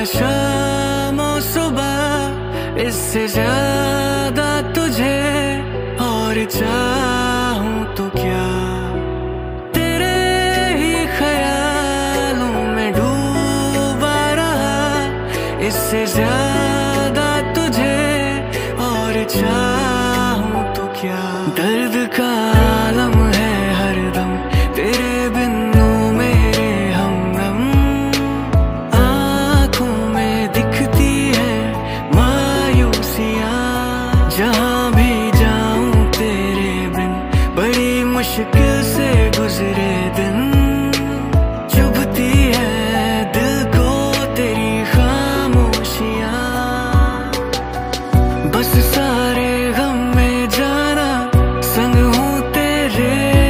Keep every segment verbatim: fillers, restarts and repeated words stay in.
शाम और सुबह, इससे ज्यादा तुझे और चाहूं तो क्या। तेरे ही ख्यालों में डूबा रहा, इससे ज्यादा तुझे और चाहूं तो क्या। दर्द का आलम है हरदम तेरे बिन मेरे हमदम, आंखों में दिखती है मायूसियाँ। जहाँ भी जाऊं तेरे बिन, बड़ी मुश्किल से गुजरे दिन। चुभती है दिल को तेरी खामोशियाँ, बस सारे गम में जाना संग हूँ तेरे।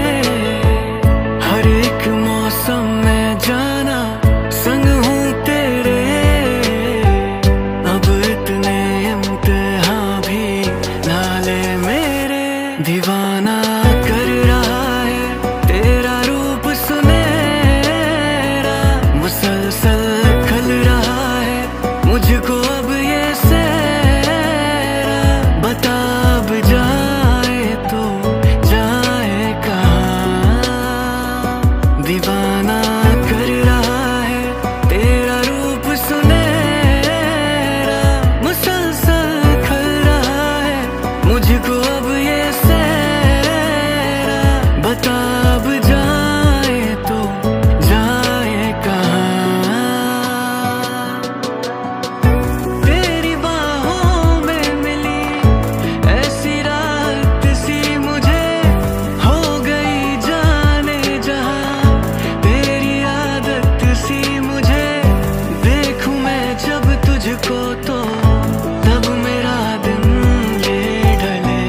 हर एक मौसम में जाना संग हूँ तेरे। अब इतने इम्तिहान भी ना ले मेरे। दीवाना कर रहा है तेरा रूप सुनहरा, मुसलसल खल रहा है मुझको अब ये सहरा। बता अब जाए तो जाए कहाँ। दीवाना कर रहा है तेरा रूप सुनहरा, मुसलसल खल रहा है मुझको अब ये सहरा। बता अब जाए तो जाए कहाँ। तेरी बाहों में मिली ऐसी रात सी मुझे, हो गई जाने जहाँ तेरी आदत सी मुझे। देखूं मैं जब तुझको तो तब मेरा दिन ये ढले।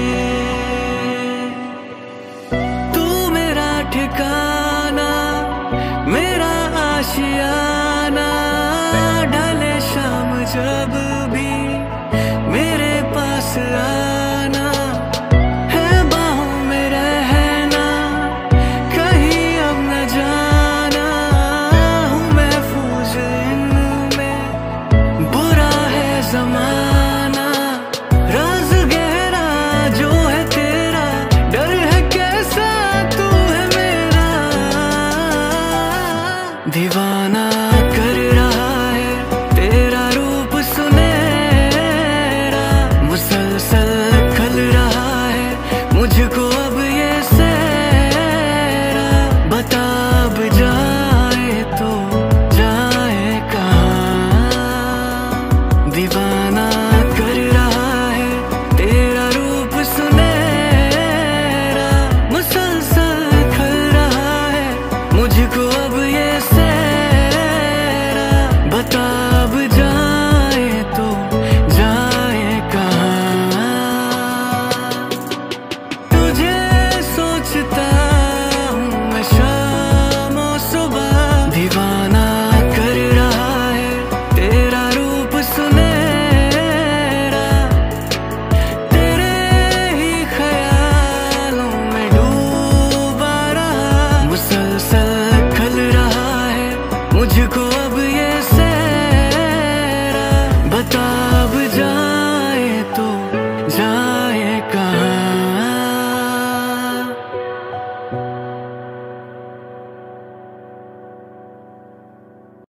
तू मेरा ठिकाना, मेरा आशियाना, ढले शाम जब भी मेरे पास आना। है बाहों में रहना, कहीं अब न जाना। हूँ महफूज इनमें, बुरा है जमाना। राज गहरा जो है तेरा, डर है कैसा तू है मेरा। दीवाना